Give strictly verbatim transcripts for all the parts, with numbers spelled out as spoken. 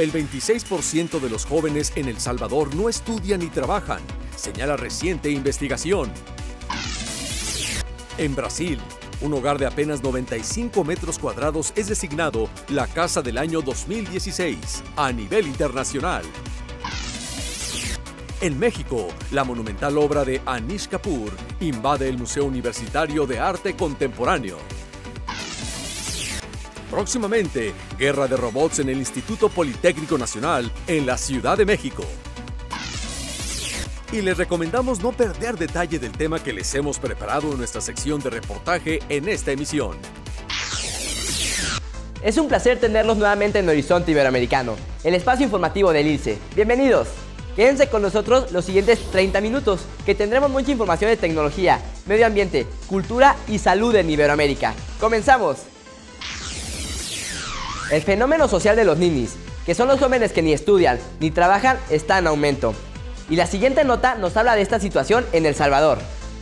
El veintiséis por ciento de los jóvenes en El Salvador no estudian ni trabajan, señala reciente investigación. En Brasil, un hogar de apenas noventa y cinco metros cuadrados es designado la Casa del Año dos mil dieciséis a nivel internacional. En México, la monumental obra de Anish Kapoor invade el Museo Universitario de Arte Contemporáneo. Próximamente, guerra de robots en el Instituto Politécnico Nacional en la Ciudad de México. Y les recomendamos no perder detalle del tema que les hemos preparado en nuestra sección de reportaje en esta emisión. Es un placer tenerlos nuevamente en Horizonte Iberoamericano, el espacio informativo del I L C E. ¡Bienvenidos! Quédense con nosotros los siguientes treinta minutos, que tendremos mucha información de tecnología, medio ambiente, cultura y salud en Iberoamérica. ¡Comenzamos! El fenómeno social de los ninis, que son los jóvenes que ni estudian ni trabajan, está en aumento. Y la siguiente nota nos habla de esta situación en El Salvador.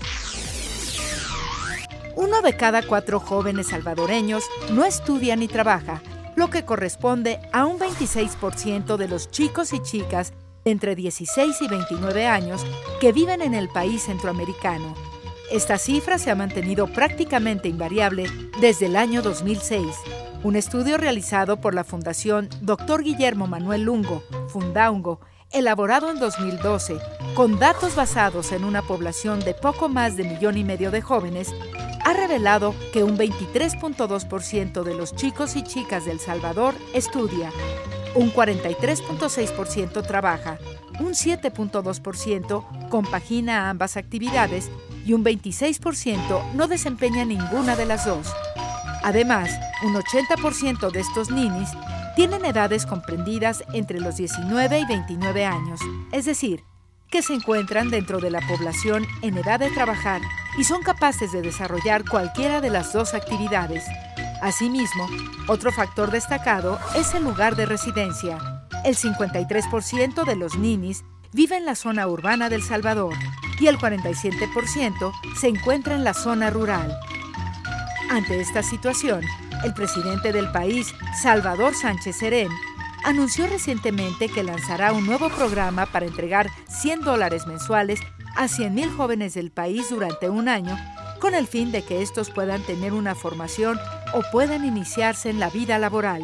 Uno de cada cuatro jóvenes salvadoreños no estudia ni trabaja, lo que corresponde a un veintiséis por ciento de los chicos y chicas de entre dieciséis y veintinueve años que viven en el país centroamericano. Esta cifra se ha mantenido prácticamente invariable desde el año dos mil seis. Un estudio realizado por la Fundación doctor Guillermo Manuel Lungo, Fundaungo, elaborado en dos mil doce, con datos basados en una población de poco más de millón y medio de jóvenes, ha revelado que un veintitrés punto dos por ciento de los chicos y chicas de El Salvador estudia, un cuarenta y tres punto seis por ciento trabaja, un siete punto dos por ciento compagina ambas actividades y un veintiséis por ciento no desempeña ninguna de las dos. Además, un ochenta por ciento de estos ninis tienen edades comprendidas entre los diecinueve y veintinueve años, es decir, que se encuentran dentro de la población en edad de trabajar y son capaces de desarrollar cualquiera de las dos actividades. Asimismo, otro factor destacado es el lugar de residencia. El cincuenta y tres por ciento de los ninis vive en la zona urbana de El Salvador y el cuarenta y siete por ciento se encuentra en la zona rural. Ante esta situación, el presidente del país, Salvador Sánchez Serén, anunció recientemente que lanzará un nuevo programa para entregar cien dólares mensuales a cien mil jóvenes del país durante un año, con el fin de que estos puedan tener una formación o puedan iniciarse en la vida laboral.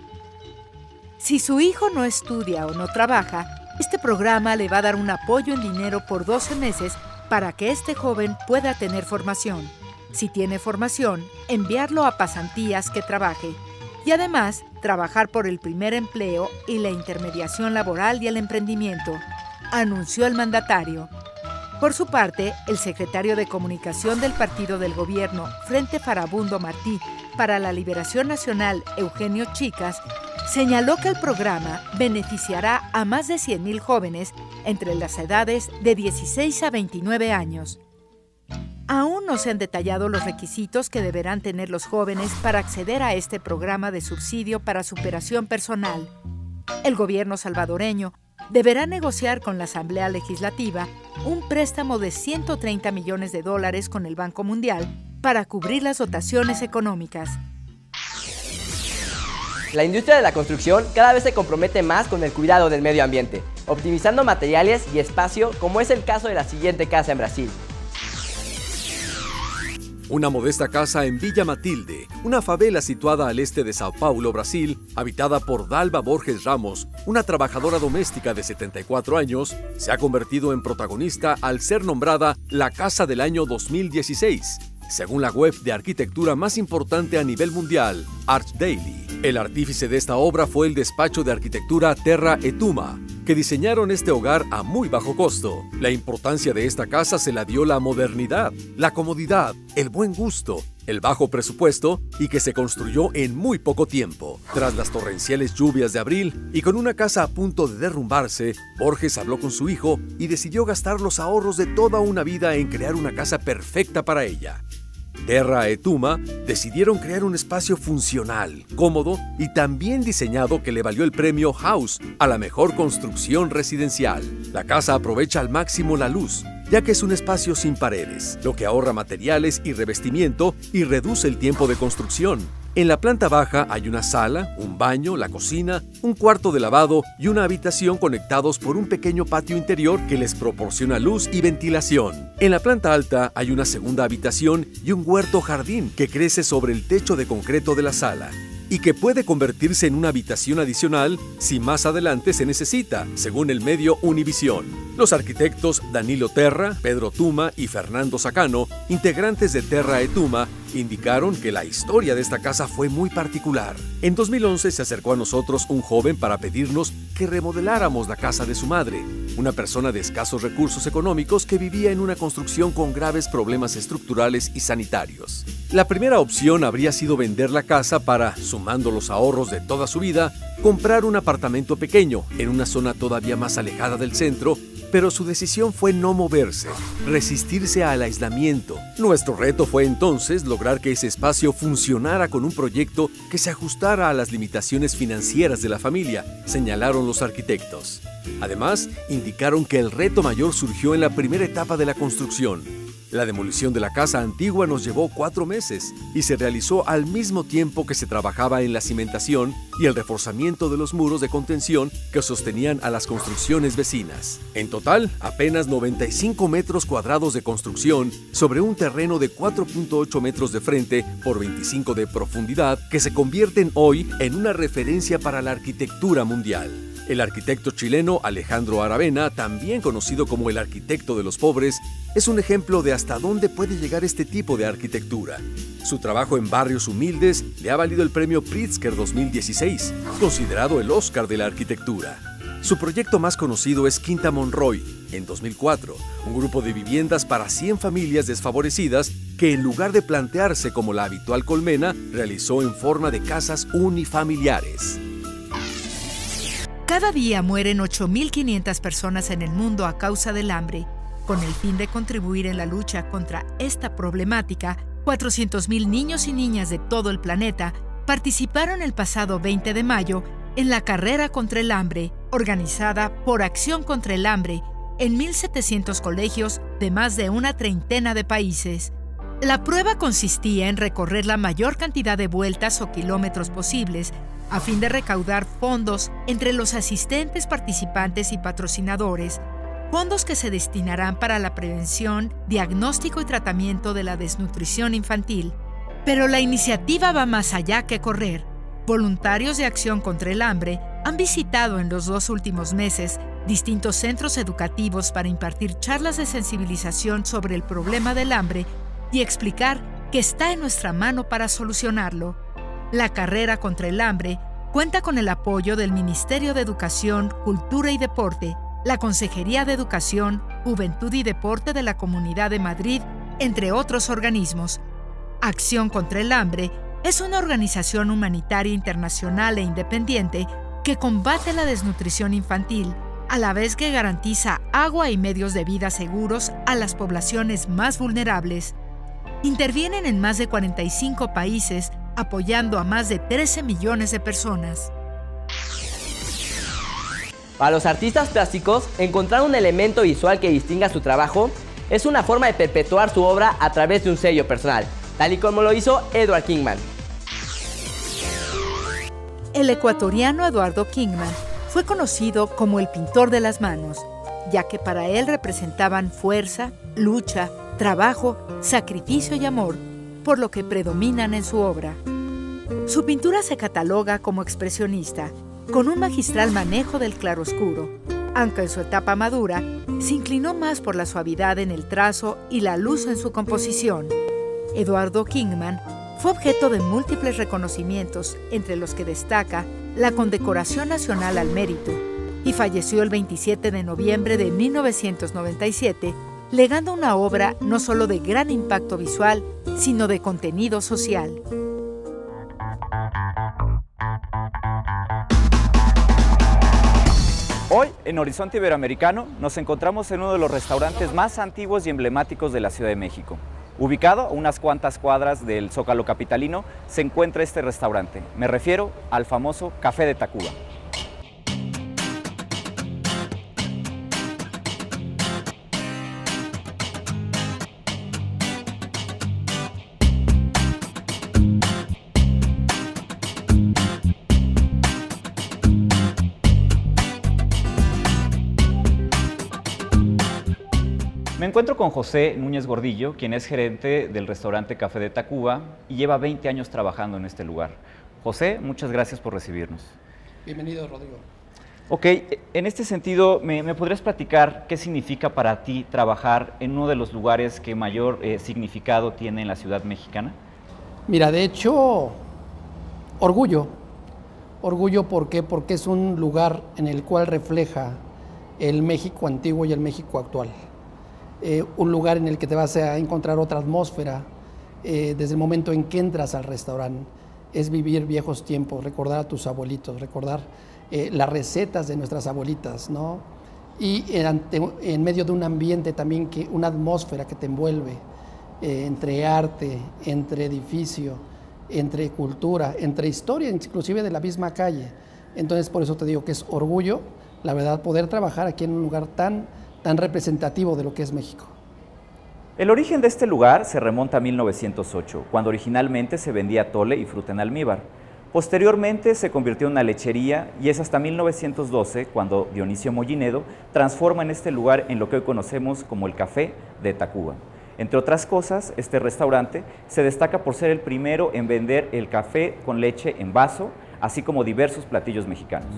Si su hijo no estudia o no trabaja, este programa le va a dar un apoyo en dinero por doce meses para que este joven pueda tener formación. Si tiene formación, enviarlo a pasantías que trabaje y además trabajar por el primer empleo y la intermediación laboral y el emprendimiento, anunció el mandatario. Por su parte, el secretario de Comunicación del Partido del Gobierno, Frente Farabundo Martí para la Liberación Nacional, Eugenio Chicas, señaló que el programa beneficiará a más de cien mil jóvenes entre las edades de dieciséis a veintinueve años. Aún no se han detallado los requisitos que deberán tener los jóvenes para acceder a este programa de subsidio para superación personal. El gobierno salvadoreño deberá negociar con la Asamblea Legislativa un préstamo de ciento treinta millones de dólares con el Banco Mundial para cubrir las dotaciones económicas. La industria de la construcción cada vez se compromete más con el cuidado del medio ambiente, optimizando materiales y espacio, como es el caso de la siguiente casa en Brasil. Una modesta casa en Villa Matilde, una favela situada al este de Sao Paulo, Brasil, habitada por Dalva Borges Ramos, una trabajadora doméstica de setenta y cuatro años, se ha convertido en protagonista al ser nombrada la Casa del Año dos mil dieciséis, según la web de arquitectura más importante a nivel mundial, ArchDaily. El artífice de esta obra fue el despacho de arquitectura Terra et Uma, que diseñaron este hogar a muy bajo costo. La importancia de esta casa se la dio la modernidad, la comodidad, el buen gusto, el bajo presupuesto y que se construyó en muy poco tiempo. Tras las torrenciales lluvias de abril y con una casa a punto de derrumbarse, Borges habló con su hijo y decidió gastar los ahorros de toda una vida en crear una casa perfecta para ella. Terra et Uma decidieron crear un espacio funcional, cómodo y tan bien diseñado que le valió el premio House a la mejor construcción residencial. La casa aprovecha al máximo la luz, ya que es un espacio sin paredes, lo que ahorra materiales y revestimiento y reduce el tiempo de construcción. En la planta baja hay una sala, un baño, la cocina, un cuarto de lavado y una habitación conectados por un pequeño patio interior que les proporciona luz y ventilación. En la planta alta hay una segunda habitación y un huerto jardín que crece sobre el techo de concreto de la sala y que puede convertirse en una habitación adicional si más adelante se necesita, según el medio Univisión. Los arquitectos Danilo Terra, Pedro Tuma y Fernando Sacano, integrantes de Terra et Tuma, indicaron que la historia de esta casa fue muy particular. En dos mil once se acercó a nosotros un joven para pedirnos que remodeláramos la casa de su madre, una persona de escasos recursos económicos que vivía en una construcción con graves problemas estructurales y sanitarios. La primera opción habría sido vender la casa para, sumando los ahorros de toda su vida, comprar un apartamento pequeño en una zona todavía más alejada del centro, pero su decisión fue no moverse, resistirse al aislamiento. Nuestro reto fue entonces lograr que ese espacio funcionara con un proyecto que se ajustara a las limitaciones financieras de la familia, señalaron los arquitectos. Además, indicaron que el reto mayor surgió en la primera etapa de la construcción. La demolición de la casa antigua nos llevó cuatro meses y se realizó al mismo tiempo que se trabajaba en la cimentación y el reforzamiento de los muros de contención que sostenían a las construcciones vecinas. En total, apenas noventa y cinco metros cuadrados de construcción sobre un terreno de cuatro punto ocho metros de frente por veinticinco de profundidad que se convierten hoy en una referencia para la arquitectura mundial. El arquitecto chileno Alejandro Aravena, también conocido como el arquitecto de los pobres, es un ejemplo de hasta dónde puede llegar este tipo de arquitectura. Su trabajo en barrios humildes le ha valido el premio Pritzker dos mil dieciséis, considerado el Oscar de la arquitectura. Su proyecto más conocido es Quinta Monroy, en dos mil cuatro, un grupo de viviendas para cien familias desfavorecidas que en lugar de plantearse como la habitual colmena, realizó en forma de casas unifamiliares. Cada día mueren ocho mil quinientas personas en el mundo a causa del hambre. Con el fin de contribuir en la lucha contra esta problemática, cuatrocientos mil niños y niñas de todo el planeta participaron el pasado veinte de mayo en la Carrera contra el Hambre, organizada por Acción contra el Hambre, en mil setecientos colegios de más de una treintena de países. La prueba consistía en recorrer la mayor cantidad de vueltas o kilómetros posibles a fin de recaudar fondos entre los asistentes, participantes y patrocinadores, fondos que se destinarán para la prevención, diagnóstico y tratamiento de la desnutrición infantil. Pero la iniciativa va más allá que correr. Voluntarios de Acción contra el Hambre han visitado en los dos últimos meses distintos centros educativos para impartir charlas de sensibilización sobre el problema del hambre y explicar que está en nuestra mano para solucionarlo. La Carrera contra el Hambre cuenta con el apoyo del Ministerio de Educación, Cultura y Deporte, la Consejería de Educación, Juventud y Deporte de la Comunidad de Madrid, entre otros organismos. Acción contra el Hambre es una organización humanitaria internacional e independiente que combate la desnutrición infantil, a la vez que garantiza agua y medios de vida seguros a las poblaciones más vulnerables. Intervienen en más de cuarenta y cinco países, apoyando a más de trece millones de personas. Para los artistas plásticos, encontrar un elemento visual que distinga su trabajo es una forma de perpetuar su obra a través de un sello personal, tal y como lo hizo Edward Kingman. El ecuatoriano Eduardo Kingman fue conocido como el pintor de las manos, ya que para él representaban fuerza, lucha, trabajo, sacrificio y amor, por lo que predominan en su obra. Su pintura se cataloga como expresionista, con un magistral manejo del claroscuro, aunque en su etapa madura se inclinó más por la suavidad en el trazo y la luz en su composición. Eduardo Kingman fue objeto de múltiples reconocimientos, entre los que destaca la Condecoración Nacional al Mérito, y falleció el veintisiete de noviembre de mil novecientos noventa y siete, legando una obra no solo de gran impacto visual, sino de contenido social. Hoy, en Horizonte Iberoamericano, nos encontramos en uno de los restaurantes más antiguos y emblemáticos de la Ciudad de México. Ubicado a unas cuantas cuadras del Zócalo capitalino, se encuentra este restaurante. Me refiero al famoso Café de Tacuba. Me encuentro con José Núñez Gordillo, quien es gerente del restaurante Café de Tacuba y lleva veinte años trabajando en este lugar. José, muchas gracias por recibirnos. Bienvenido, Rodrigo. Ok, en este sentido, ¿me, me podrías platicar qué significa para ti trabajar en uno de los lugares que mayor eh, significado tiene en la ciudad mexicana? Mira, de hecho, orgullo. Orgullo, ¿por qué? Porque es un lugar en el cual refleja el México antiguo y el México actual. Eh, un lugar en el que te vas a encontrar otra atmósfera eh, desde el momento en que entras al restaurante. Es vivir viejos tiempos, recordar a tus abuelitos, recordar eh, las recetas de nuestras abuelitas, ¿no? Y en, en medio de un ambiente también, que, una atmósfera que te envuelve eh, entre arte, entre edificio, entre cultura, entre historia, inclusive de la misma calle. Entonces, por eso te digo que es orgullo, la verdad, poder trabajar aquí en un lugar tan, tan representativo de lo que es México. El origen de este lugar se remonta a mil novecientos ocho, cuando originalmente se vendía atole y fruta en almíbar. Posteriormente se convirtió en una lechería y es hasta mil novecientos doce cuando Dionisio Mollinedo transforma en este lugar en lo que hoy conocemos como el Café de Tacuba. Entre otras cosas, este restaurante se destaca por ser el primero en vender el café con leche en vaso, así como diversos platillos mexicanos.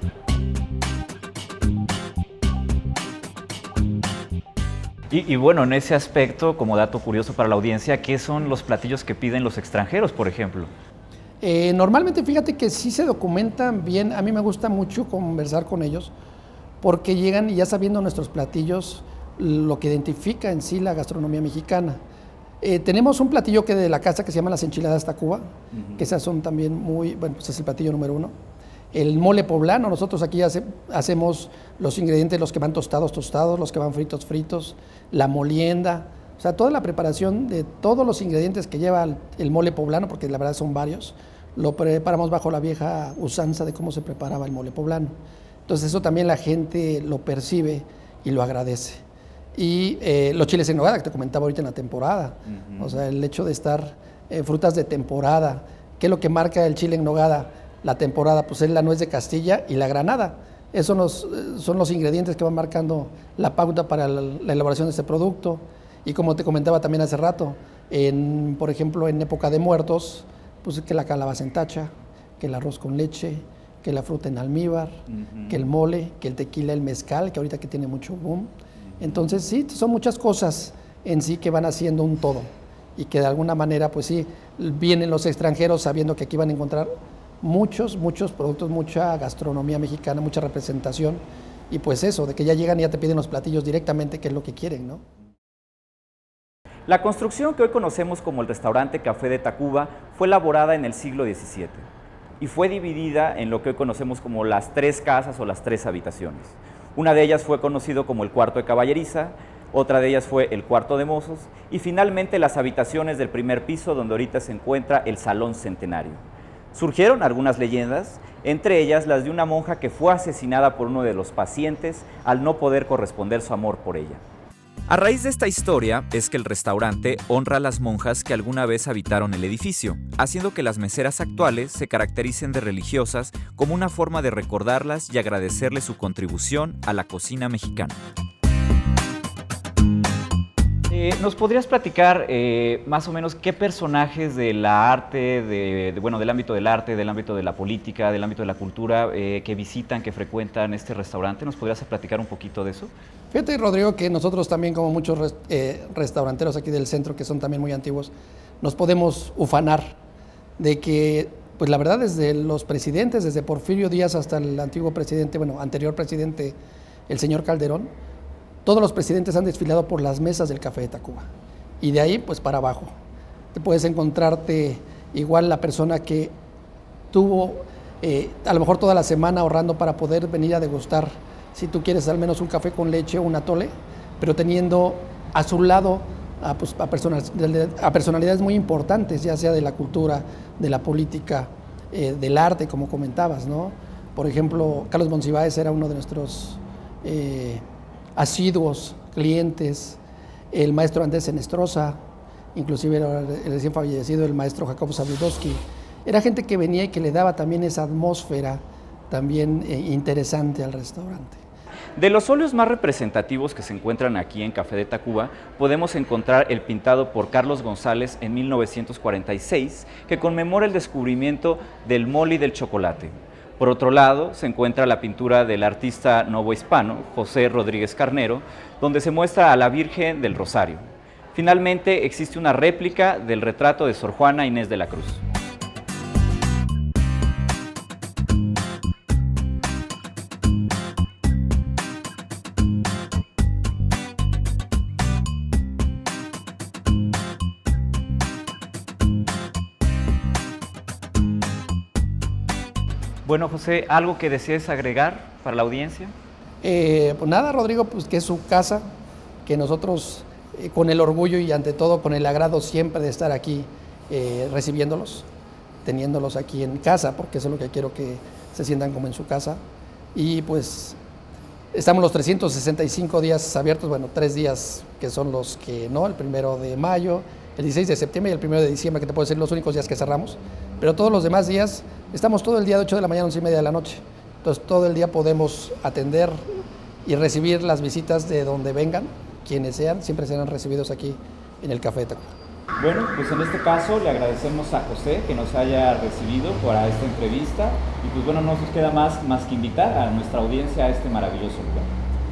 Y, y bueno, en ese aspecto, como dato curioso para la audiencia, ¿qué son los platillos que piden los extranjeros, por ejemplo? Eh, normalmente, fíjate que sí se documentan bien. A mí me gusta mucho conversar con ellos porque llegan y ya sabiendo nuestros platillos, lo que identifica en sí la gastronomía mexicana. Eh, tenemos un platillo que de la casa que se llama las enchiladas Tacuba, uh-huh. que esas son también muy, bueno, pues es el platillo número uno. El mole poblano, nosotros aquí hace, hacemos los ingredientes, los que van tostados, tostados, los que van fritos, fritos, la molienda, o sea, toda la preparación de todos los ingredientes que lleva el, el mole poblano, porque la verdad son varios, lo preparamos bajo la vieja usanza de cómo se preparaba el mole poblano. Entonces eso también la gente lo percibe y lo agradece. Y eh, los chiles en nogada, que te comentaba ahorita en la temporada, uh-huh. o sea, el hecho de estar eh, frutas de temporada, ¿qué es lo que marca el chile en nogada? La temporada, pues es la nuez de Castilla y la granada. Esos los, son los ingredientes que van marcando la pauta para la, la elaboración de este producto. Y como te comentaba también hace rato, en, por ejemplo, en época de muertos, pues que la calabaza en tacha, que el arroz con leche, que la fruta en almíbar, uh-huh. que el mole, que el tequila, el mezcal, que ahorita que tiene mucho boom. Entonces sí, son muchas cosas en sí que van haciendo un todo. Y que de alguna manera, pues sí, vienen los extranjeros sabiendo que aquí van a encontrar muchos, muchos productos, mucha gastronomía mexicana, mucha representación, y pues eso, de que ya llegan y ya te piden los platillos directamente, que es lo que quieren, ¿no? La construcción que hoy conocemos como el restaurante Café de Tacuba fue elaborada en el siglo diecisiete y fue dividida en lo que hoy conocemos como las tres casas o las tres habitaciones. Una de ellas fue conocido como el cuarto de caballeriza, otra de ellas fue el cuarto de mozos y finalmente las habitaciones del primer piso donde ahorita se encuentra el salón centenario. Surgieron algunas leyendas, entre ellas las de una monja que fue asesinada por uno de los pacientes al no poder corresponder su amor por ella. A raíz de esta historia es que el restaurante honra a las monjas que alguna vez habitaron el edificio, haciendo que las meseras actuales se caractericen de religiosas como una forma de recordarlas y agradecerles su contribución a la cocina mexicana. Eh, ¿Nos podrías platicar eh, más o menos qué personajes de la arte, de, de, bueno, del ámbito del arte, del ámbito de la política, del ámbito de la cultura, eh, que visitan, que frecuentan este restaurante? ¿Nos podrías platicar un poquito de eso? Fíjate, Rodrigo, que nosotros también, como muchos rest eh, restauranteros aquí del centro, que son también muy antiguos, nos podemos ufanar de que, pues la verdad, desde los presidentes, desde Porfirio Díaz hasta el antiguo presidente, bueno, anterior presidente, el señor Calderón, todos los presidentes han desfilado por las mesas del Café de Tacuba. Y de ahí, pues para abajo. Te puedes encontrarte igual la persona que tuvo eh, a lo mejor toda la semana ahorrando para poder venir a degustar, si tú quieres al menos un café con leche o un atole, pero teniendo a su lado a, pues, a, personas, a personalidades muy importantes, ya sea de la cultura, de la política, eh, del arte, como comentabas, ¿no? Por ejemplo, Carlos Monsiváis era uno de nuestros eh, asiduos clientes, el maestro Andrés Enestrosa, inclusive el recién fallecido el maestro Jacobo Zabludowski. Era gente que venía y que le daba también esa atmósfera también eh, interesante al restaurante. De los óleos más representativos que se encuentran aquí en Café de Tacuba, podemos encontrar el pintado por Carlos González en mil novecientos cuarenta y seis, que conmemora el descubrimiento del mole y del chocolate. Por otro lado, se encuentra la pintura del artista novohispano, José Rodríguez Carnero, donde se muestra a la Virgen del Rosario. Finalmente, existe una réplica del retrato de Sor Juana Inés de la Cruz. Bueno, José, ¿algo que desees agregar para la audiencia? Eh, pues nada, Rodrigo, pues que es su casa, que nosotros eh, con el orgullo y ante todo con el agrado siempre de estar aquí eh, recibiéndolos, teniéndolos aquí en casa, porque eso es lo que quiero, que se sientan como en su casa. Y pues estamos los trescientos sesenta y cinco días abiertos, bueno, tres días que son los que no, el primero de mayo, el dieciséis de septiembre y el primero de diciembre, que te puedo decir los únicos días que cerramos, pero todos los demás días estamos todo el día de ocho de la mañana a once y media de la noche. Entonces todo el día podemos atender y recibir las visitas de donde vengan, quienes sean, siempre serán recibidos aquí en el Café de Tacuba. Bueno, pues en este caso le agradecemos a José que nos haya recibido para esta entrevista y pues bueno, no nos queda más, más que invitar a nuestra audiencia a este maravilloso lugar.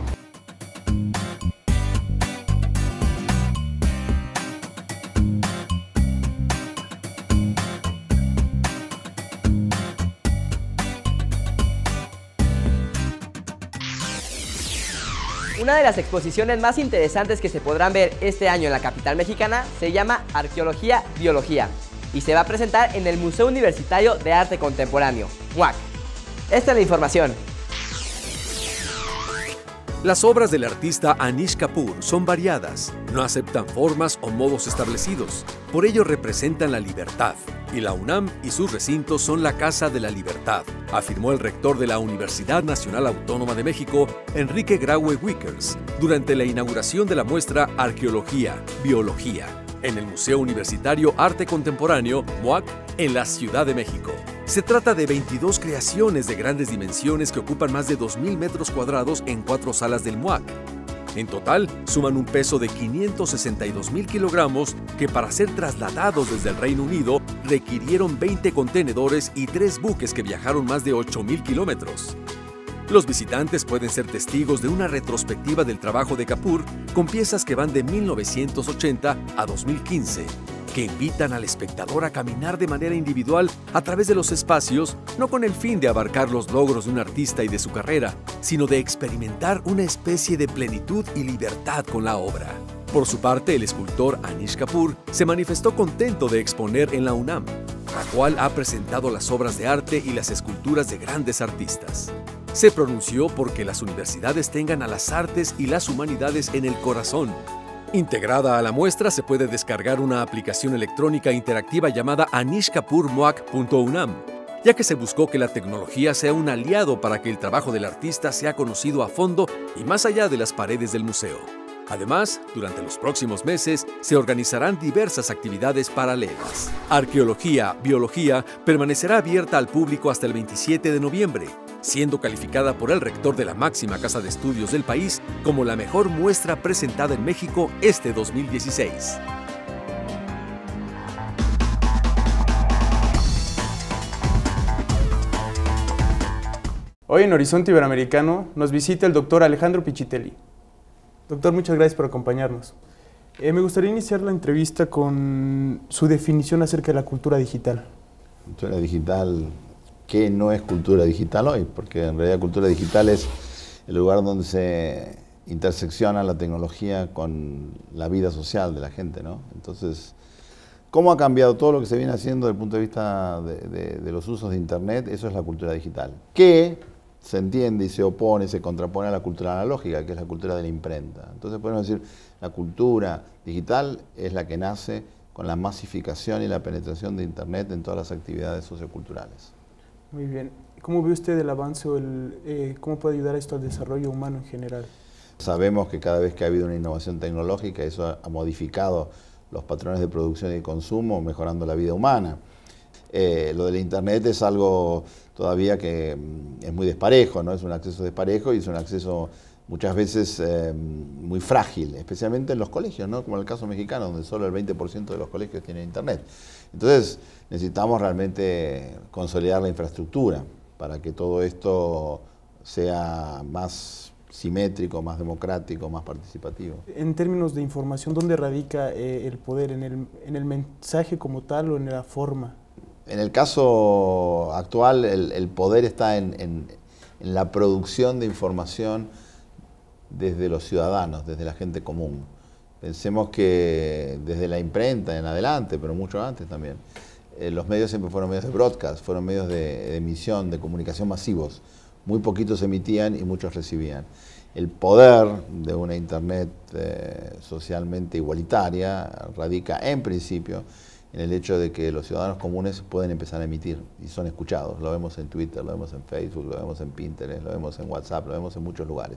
Una de las exposiciones más interesantes que se podrán ver este año en la capital mexicana se llama Arqueología Biología y se va a presentar en el Museo Universitario de Arte Contemporáneo, M U A C. Esta es la información. Las obras del artista Anish Kapoor son variadas, no aceptan formas o modos establecidos, por ello representan la libertad, y la UNAM y sus recintos son la Casa de la Libertad, afirmó el rector de la Universidad Nacional Autónoma de México, Enrique Graue Wickers, durante la inauguración de la muestra Arqueología, Biología, en el Museo Universitario Arte Contemporáneo, M U A C, en la Ciudad de México. Se trata de veintidós creaciones de grandes dimensiones que ocupan más de dos mil metros cuadrados en cuatro salas del M U A C. En total, suman un peso de quinientos sesenta y dos mil kilogramos que para ser trasladados desde el Reino Unido requirieron veinte contenedores y tres buques que viajaron más de ocho mil kilómetros. Los visitantes pueden ser testigos de una retrospectiva del trabajo de Kapoor con piezas que van de mil novecientos ochenta a dos mil quince, que invitan al espectador a caminar de manera individual a través de los espacios, no con el fin de abarcar los logros de un artista y de su carrera, sino de experimentar una especie de plenitud y libertad con la obra. Por su parte, el escultor Anish Kapoor se manifestó contento de exponer en la UNAM, la cual ha presentado las obras de arte y las esculturas de grandes artistas. Se pronunció porque las universidades tengan a las artes y las humanidades en el corazón. Integrada a la muestra se puede descargar una aplicación electrónica interactiva llamada anish kapoor muac punto unam, ya que se buscó que la tecnología sea un aliado para que el trabajo del artista sea conocido a fondo y más allá de las paredes del museo. Además, durante los próximos meses se organizarán diversas actividades paralelas. Arqueología, Biología permanecerá abierta al público hasta el veintisiete de noviembre, siendo calificada por el rector de la máxima casa de estudios del país como la mejor muestra presentada en México este dos mil dieciséis. Hoy en Horizonte Iberoamericano nos visita el doctor Alejandro Pichitelli. Doctor, muchas gracias por acompañarnos. Eh, me gustaría iniciar la entrevista con su definición acerca de la cultura digital. Cultura digital, ¿qué no es cultura digital hoy? Porque en realidad cultura digital es el lugar donde se intersecciona la tecnología con la vida social de la gente, ¿no? Entonces, ¿cómo ha cambiado todo lo que se viene haciendo desde el punto de vista de, de, de los usos de Internet? Eso es la cultura digital. Que se entiende y se opone, se contrapone a la cultura analógica, que es la cultura de la imprenta. Entonces podemos decir, la cultura digital es la que nace con la masificación y la penetración de Internet en todas las actividades socioculturales. Muy bien. ¿Cómo ve usted el avance o el, eh, cómo puede ayudar esto al desarrollo humano en general? Sabemos que cada vez que ha habido una innovación tecnológica, eso ha, ha modificado los patrones de producción y consumo, mejorando la vida humana. Eh, lo del Internet es algo todavía que es muy desparejo, ¿no? Es un acceso desparejo y es un acceso muchas veces eh, muy frágil, especialmente en los colegios, ¿no? Como en el caso mexicano, donde solo el veinte por ciento de los colegios tienen internet. Entonces necesitamos realmente consolidar la infraestructura para que todo esto sea más simétrico, más democrático, más participativo. En términos de información, ¿dónde radica eh, el poder? ¿En el, en el mensaje como tal o en la forma? En el caso actual, el, el poder está en, en, en la producción de información desde los ciudadanos, desde la gente común. Pensemos que desde la imprenta en adelante, pero mucho antes también, eh, los medios siempre fueron medios de broadcast, fueron medios de, de emisión, de comunicación masivos. Muy poquitos emitían y muchos recibían. El poder de una Internet eh, socialmente igualitaria radica en principio en el hecho de que los ciudadanos comunes pueden empezar a emitir y son escuchados. Lo vemos en Twitter, lo vemos en Facebook, lo vemos en Pinterest, lo vemos en WhatsApp, lo vemos en muchos lugares.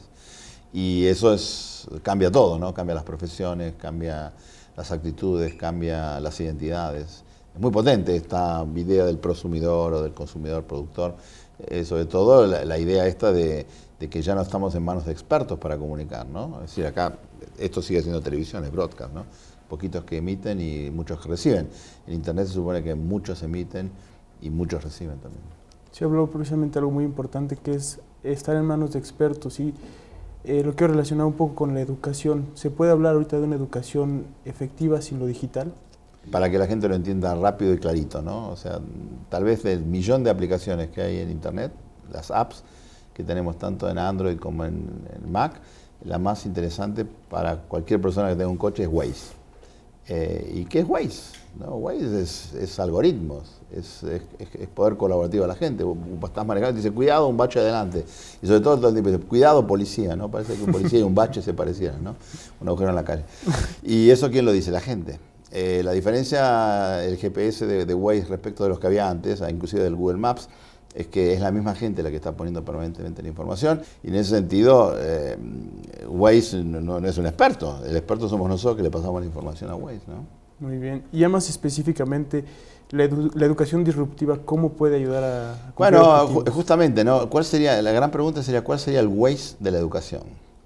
Y eso es, cambia todo, ¿no? Cambia las profesiones, cambia las actitudes, cambia las identidades. Es muy potente esta idea del prosumidor o del consumidor productor. Eh, sobre todo la, la idea esta de, de que ya no estamos en manos de expertos para comunicar, ¿no? Es decir, acá esto sigue siendo televisión, es broadcast, ¿no? Poquitos que emiten y muchos que reciben. En Internet se supone que muchos emiten y muchos reciben también. Se habló precisamente algo muy importante, que es estar en manos de expertos, y eh, lo quiero relacionar un poco con la educación. ¿Se puede hablar ahorita de una educación efectiva sin lo digital? Para que la gente lo entienda rápido y clarito, ¿no? O sea, tal vez del millón de aplicaciones que hay en Internet, las apps que tenemos tanto en Android como en, en Mac, la más interesante para cualquier persona que tenga un coche es Waze. Eh, ¿Y qué es Waze? ¿No? Waze es, es algoritmos, es, es, es poder colaborativo a la gente. Vos estás manejando y dice, cuidado, un bache adelante. Y sobre todo todo el tiempo dice, cuidado, policía, ¿no? Parece que un policía y un bache se parecieran, ¿no? Un agujero en la calle. ¿Y eso quién lo dice? La gente. Eh, la diferencia del G P S de, de Waze respecto de los que había antes, inclusive del Google Maps, es que es la misma gente la que está poniendo permanentemente la información, y en ese sentido eh, Waze no, no es un experto, el experto somos nosotros que le pasamos la información a Waze, ¿no? Muy bien. Y ya más específicamente, la, edu la educación disruptiva, ¿cómo puede ayudar a, a Bueno, ju justamente, ¿no? ¿Cuál sería, la gran pregunta sería, ¿cuál sería el Waze de la educación?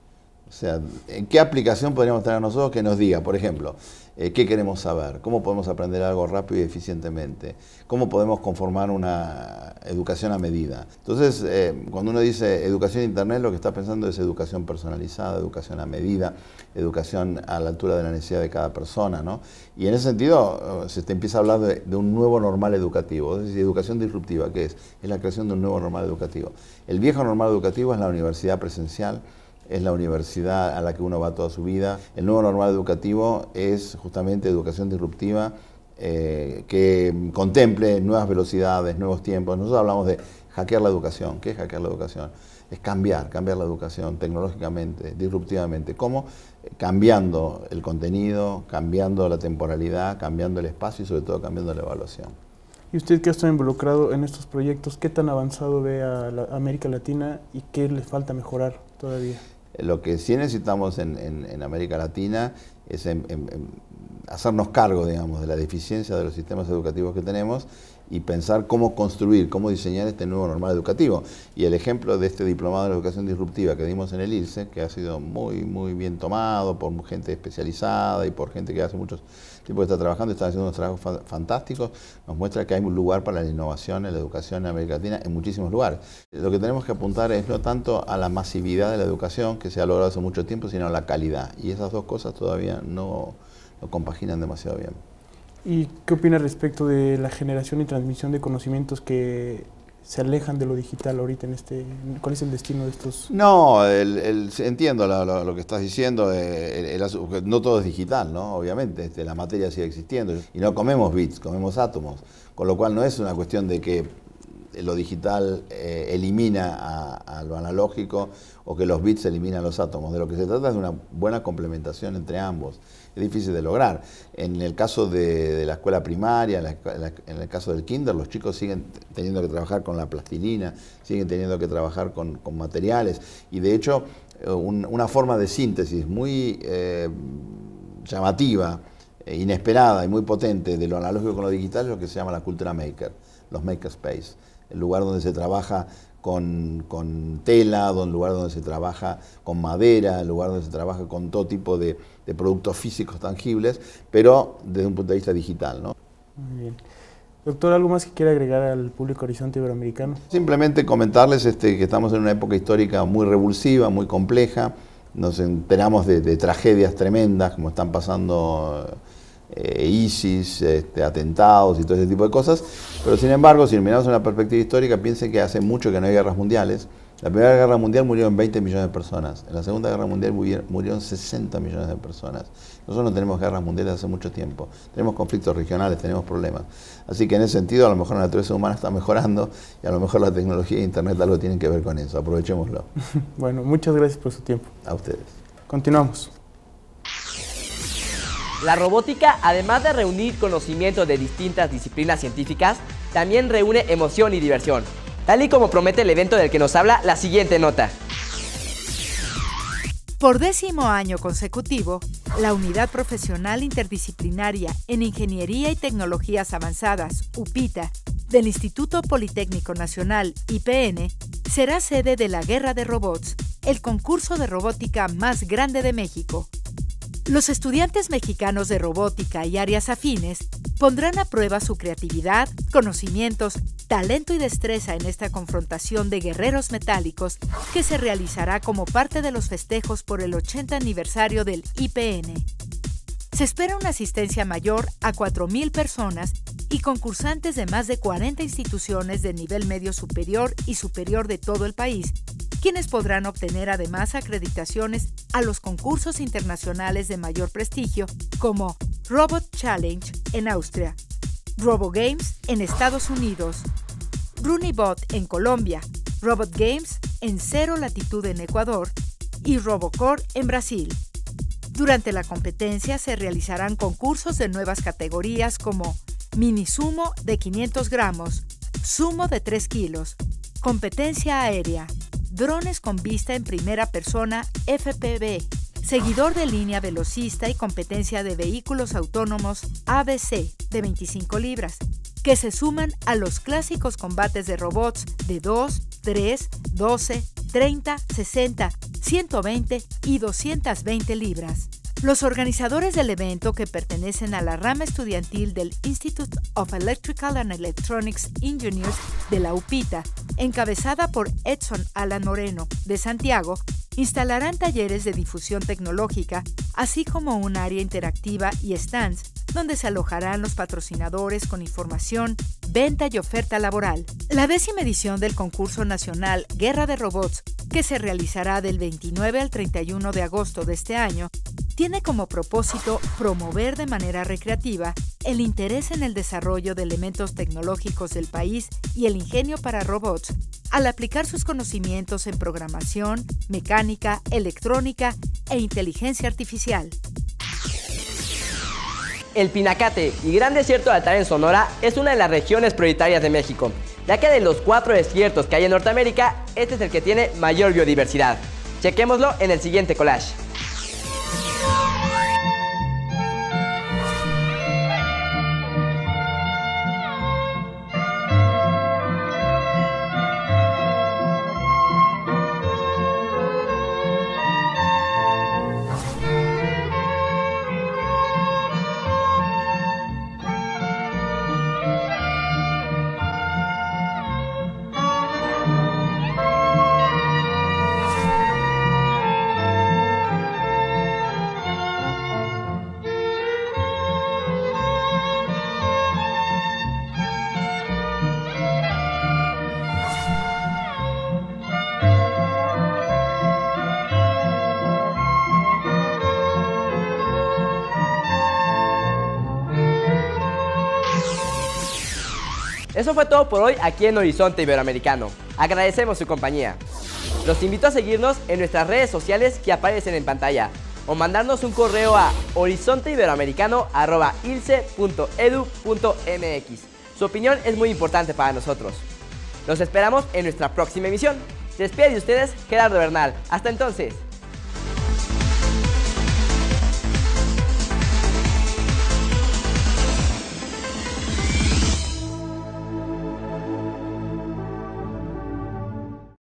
O sea, ¿en qué aplicación podríamos tener nosotros que nos diga, por ejemplo, eh, qué queremos saber? ¿Cómo podemos aprender algo rápido y eficientemente? ¿Cómo podemos conformar una educación a medida? Entonces, eh, cuando uno dice educación en Internet, lo que está pensando es educación personalizada, educación a medida, educación a la altura de la necesidad de cada persona, ¿no? Y en ese sentido, se te empieza a hablar de, de un nuevo normal educativo. Es decir, educación disruptiva, ¿qué es? Es la creación de un nuevo normal educativo. El viejo normal educativo es la universidad presencial, es la universidad a la que uno va toda su vida. El nuevo normal educativo es justamente educación disruptiva eh, que contemple nuevas velocidades, nuevos tiempos. Nosotros hablamos de hackear la educación. ¿Qué es hackear la educación? Es cambiar, cambiar la educación tecnológicamente, disruptivamente. ¿Cómo? Cambiando el contenido, cambiando la temporalidad, cambiando el espacio y sobre todo cambiando la evaluación. Y usted que ha estado involucrado en estos proyectos, ¿qué tan avanzado ve a la América Latina y qué le falta mejorar todavía? Lo que sí necesitamos en, en, en América Latina es en, en, en hacernos cargo, digamos, de la deficiencia de los sistemas educativos que tenemos y pensar cómo construir, cómo diseñar este nuevo normal educativo. Y el ejemplo de este diplomado de educación disruptiva que dimos en el I L S E, que ha sido muy, muy bien tomado por gente especializada y por gente que hace muchos tiempos que está trabajando y está haciendo unos trabajos fa fantásticos, nos muestra que hay un lugar para la innovación en la educación en América Latina en muchísimos lugares. Lo que tenemos que apuntar es no tanto a la masividad de la educación, que se ha logrado hace mucho tiempo, sino a la calidad. Y esas dos cosas todavía no, no compaginan demasiado bien. ¿Y qué opina respecto de la generación y transmisión de conocimientos que se alejan de lo digital ahorita en este? ¿Cuál es el destino de estos? No, el, el, entiendo lo, lo, lo que estás diciendo. El, el, el, no todo es digital, ¿no? Obviamente, este, la materia sigue existiendo y no comemos bits, comemos átomos, con lo cual no es una cuestión de que lo digital eh, elimina a, a lo analógico o que los bits eliminan los átomos. De lo que se trata es de una buena complementación entre ambos. Es difícil de lograr. En el caso de, de la escuela primaria, en, la, en, la, en el caso del kinder, los chicos siguen teniendo que trabajar con la plastilina, siguen teniendo que trabajar con, con materiales, y de hecho un, una forma de síntesis muy eh, llamativa, eh, inesperada y muy potente de lo analógico con lo digital es lo que se llama la cultura maker, los makerspace. el lugar donde se trabaja con, con tela, el lugar donde se trabaja con madera, el lugar donde se trabaja con todo tipo de, de productos físicos tangibles, pero desde un punto de vista digital, ¿no? Muy bien. Doctor, ¿algo más que quiera agregar al público Horizonte Iberoamericano? Simplemente comentarles este, que estamos en una época histórica muy revulsiva, muy compleja. Nos enteramos de, de tragedias tremendas, como están pasando eh, ISIS, este, atentados y todo ese tipo de cosas. Pero sin embargo, si miramos en una perspectiva histórica, piensen que hace mucho que no hay guerras mundiales. La Primera Guerra Mundial murieron veinte millones de personas. En la Segunda Guerra Mundial murieron sesenta millones de personas. Nosotros no tenemos guerras mundiales hace mucho tiempo. Tenemos conflictos regionales, tenemos problemas. Así que en ese sentido, a lo mejor la naturaleza humana está mejorando y a lo mejor la tecnología e Internet algo tienen que ver con eso. Aprovechémoslo. Bueno, muchas gracias por su tiempo. A ustedes. Continuamos. La robótica, además de reunir conocimiento de distintas disciplinas científicas, también reúne emoción y diversión. Tal y como promete el evento del que nos habla la siguiente nota. Por décimo año consecutivo, la Unidad Profesional Interdisciplinaria en Ingeniería y Tecnologías Avanzadas, UPITA, del Instituto Politécnico Nacional, I P N, será sede de la Guerra de Robots, el concurso de robótica más grande de México. Los estudiantes mexicanos de robótica y áreas afines pondrán a prueba su creatividad, conocimientos, talento y destreza en esta confrontación de guerreros metálicos que se realizará como parte de los festejos por el ochenta aniversario del I P N. Se espera una asistencia mayor a cuatro mil personas y concursantes de más de cuarenta instituciones de nivel medio superior y superior de todo el país, quienes podrán obtener además acreditaciones a los concursos internacionales de mayor prestigio como Robot Challenge en Austria, RoboGames en Estados Unidos, Runibot en Colombia, Robot Games en Cero Latitud en Ecuador y Robocore en Brasil. Durante la competencia se realizarán concursos de nuevas categorías como Mini Sumo de quinientos gramos, Sumo de tres kilos, competencia aérea, drones con vista en primera persona F P V, seguidor de línea velocista y competencia de vehículos autónomos A B C de veinticinco libras, que se suman a los clásicos combates de robots de dos, tres, doce, treinta, sesenta, ciento veinte y doscientas veinte libras. Los organizadores del evento, que pertenecen a la rama estudiantil del Institute of Electrical and Electronics Engineers de la UPITA, encabezada por Edson Alan Moreno, de Santiago, instalarán talleres de difusión tecnológica, así como un área interactiva y stands, donde se alojarán los patrocinadores con información, venta y oferta laboral. La décima edición del concurso nacional Guerra de Robots, que se realizará del veintinueve al treinta y uno de agosto de este año, tiene como propósito promover de manera recreativa el interés en el desarrollo de elementos tecnológicos del país y el ingenio para robots, al aplicar sus conocimientos en programación, mecánica, electrónica e inteligencia artificial. El Pinacate y Gran Desierto de Altar en Sonora es una de las regiones prioritarias de México, ya que de los cuatro desiertos que hay en Norteamérica, este es el que tiene mayor biodiversidad. Chequémoslo en el siguiente collage. Eso fue todo por hoy aquí en Horizonte Iberoamericano. Agradecemos su compañía. Los invito a seguirnos en nuestras redes sociales que aparecen en pantalla o mandarnos un correo a horizonteiberoamericano arroba ilce punto edu punto mx. Su opinión es muy importante para nosotros. Los esperamos en nuestra próxima emisión. Se despide de ustedes Gerardo Bernal. Hasta entonces.